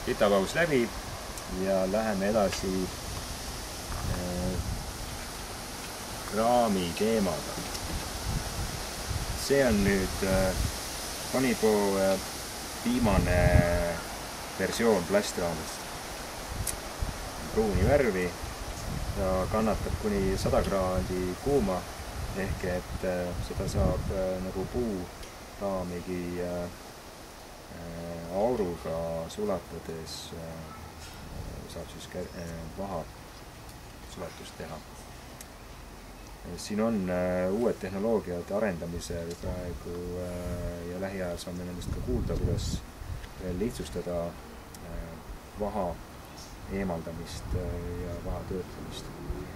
pitapaus läbi ja läheme edasi raami teemaga. See on nüüd Honeypot viimane versioon plastraamist. Pruuni värvi ja kannatab kuni 100 kraadi kuuma, ehk et seda saab nagu puuraamigi auruga sulatades saab siis vaha sulatust teha. Siin on uued tehnoloogiad arendamisel praegu ja lähiajal saame nendest ka kuulda, kuidas lihtsustada vaha eemaldamist ja vaha töötlemist.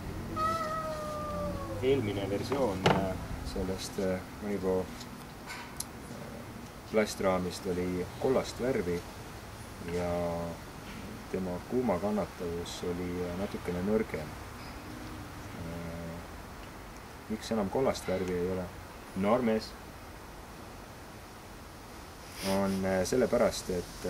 Eelmine versioon sellest Honeypot plastraamist oli kollast värvi ja tema kuumakannatavus oli natukene nõrgem. Miks enam kollast värvi ei ole? Normes on sellepärast, et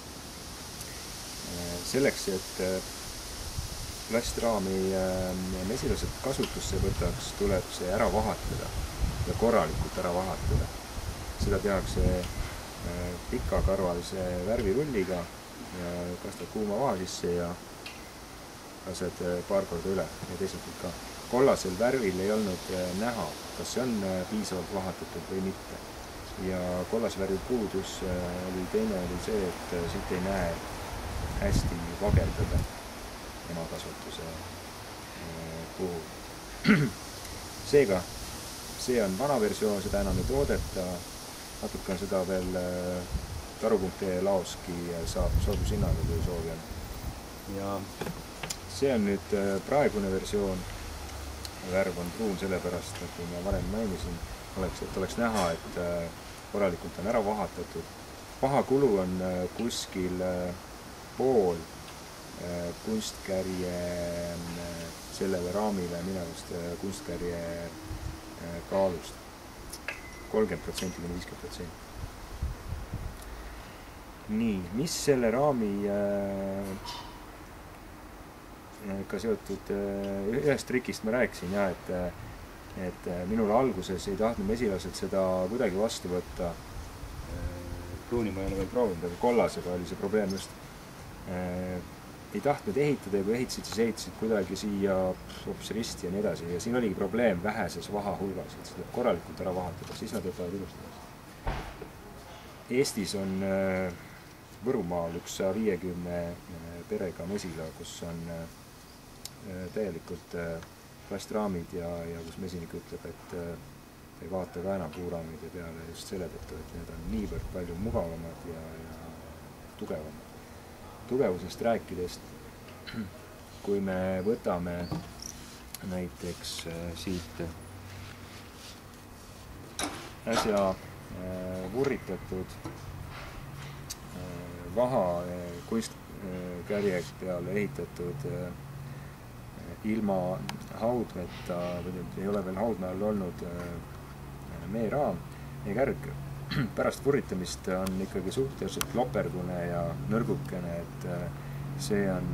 selleks, et plastraami mesilased kasutusse võtaks, tuleb see ära vahatada ja korralikult ära vahatada. Seda tehakse pikakarvalise värvirulliga ja kastad kuuma vaha sisse ja lased paar korda üle ja teiselt ka. Kollasel värvil ei olnud näha, kas see on piisavalt vahatatud või mitte. Ja kollasvärvi puudus teine oli see, et siit ei näe hästi vageldada emakasvatuse puhul. Seega, see on vana versioon, seda enam ei toodeta. Natuke on seda veel taru.ee laoski saab soodushinnaga, kui soovi on. Ja see on nüüd praegune versioon. Värv on pruun sellepärast, nagu ma varem mainisin, et oleks näha, et korralikult on ära vahatatud. Vahakulu on kuskil pool kunstkärje sellele raamile minevast kunstkärje kaalust. 30% kuni 50%. Nii, mis selle raami ka seotud ühest trikist ma rääkisin, ja, et minul alguses ei tahtnud mesilased seda kuidagi vastu võtta. Pruuni ma ei ole veel proovinud, aga kollasega oli see probleem just. Ei tahtnud ehitada ja kui ehitasid, siis ehitasid kuidagi siia hoopis risti ja nii edasi. Ja siin oligi probleem väheses vaha hulgas, et seda korralikult ära vahatada, siis nad võtavad ilustada. Eestis on Võrumaal üks 150 perega mesila, kus on täielikult plastraamid ja kus mesinik ütleb, et ei vaata ka enam puuraamide peale just selle tõttu, et need on niivõrd palju mugavamad ja tugevamad. Tugevusest rääkidest, kui me võtame näiteks siit äsja vurritatud vaha kunstkärje peale ehitatud ilma haudmeta, ei ole veel haudme all olnud meeraam ja kärg. Pärast vurritamist on ikkagi suhteliselt loperdune ja nõrgukene, et see on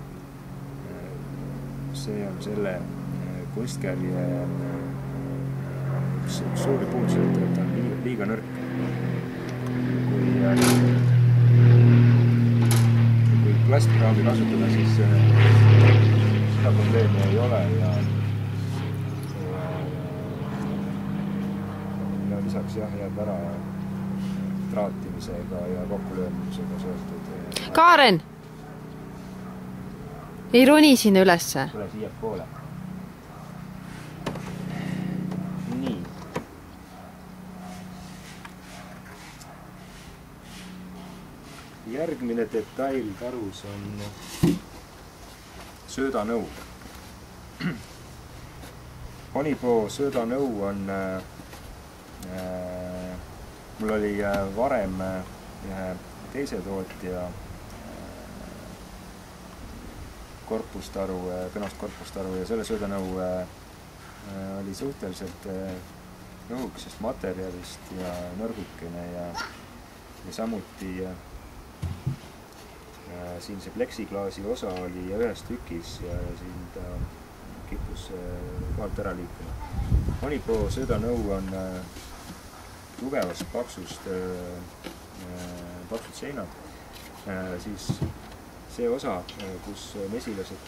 selle kunstkärje üks suuri puudused, et on liiga nõrk. Kui plastraami kasutada, siis seda probleemi ei ole ja lisaks jääb ära traatimisega ja kokkulöömisega seotud. Kaaren! Ei roni sinna ülesse. Tule siia poole. Nii. Järgmine detail tarus on söödanõu. Honeypot söödanõu on mul oli varem ühe teise tootja korpustaru, Penost korpustaru ja selle söödanõu oli suhteliselt õhukesest materjalist ja nõrgukene ja samuti siin see pleksiklaasi osa oli ühes tükis ja siin ta kippus kohalt ära liikuma. Honeypro söödanõu on tugevast paksust seinad, siis see osa, kus mesilased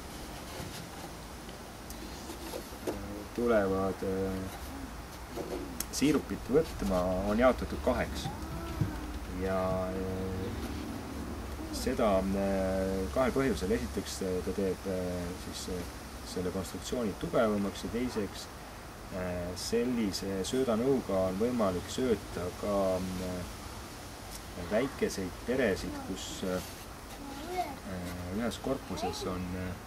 tulevad siirupit võtma, on jaotatud 2 ja seda 2 põhjusel. Esiteks ta teeb siis selle konstruktsiooni tugevamaks ja teiseks sellise söödanõuga on võimalik sööta ka väikeseid peresid, kus ühes korpuses on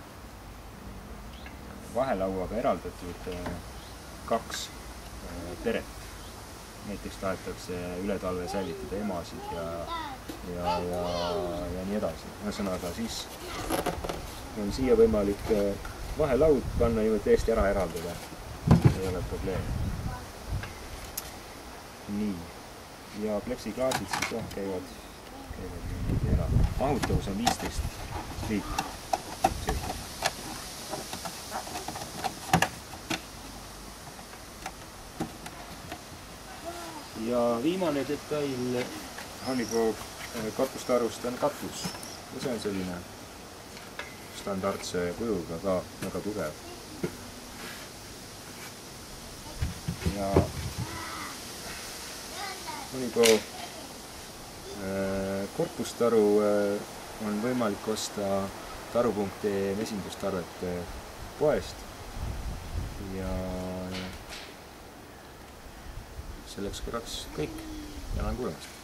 vahelauaga eraldatud 2 peret. Näiteks tahetakse üle talve säilitada emasid ja nii edasi. Ühesõnaga, siis on siia võimalik vahelaud panna ja täiesti ära eraldada. Ei ole probleem. Nii. Ja pleksiklaasid siis käivad niimoodi ära. Mahutavus on 15 liitrit. Ja viimane detail Honeypro katustarust on katus. Ja see on selline standardse kujuga ka väga tugev. Ja Honeypro korpustaru on võimalik osta taru.ee mesindustarvete poest ja selleks korraks kõik. Tänan kuulamast.